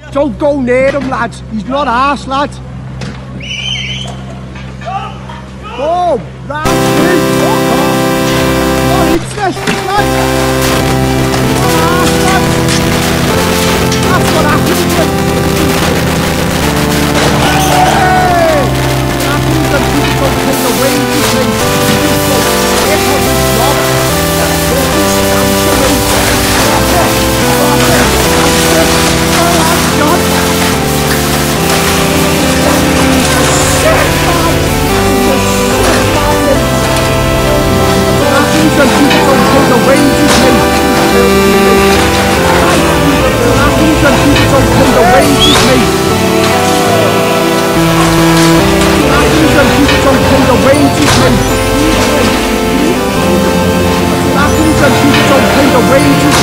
Don't go near him, lads. He's not arse, lad. Oh, round two. Fuck off. Not interested, lads. Not arse, lads. That's what happens when... Hey! That means that people don't take the wages, mate. It was his job. Don't be scancing, mate. God. Shit, man! That means that people don't pay the wages, mate. That means that people don't pay the wages, mate. That means that people don't pay the wages, mate. That means that people don't pay the wages,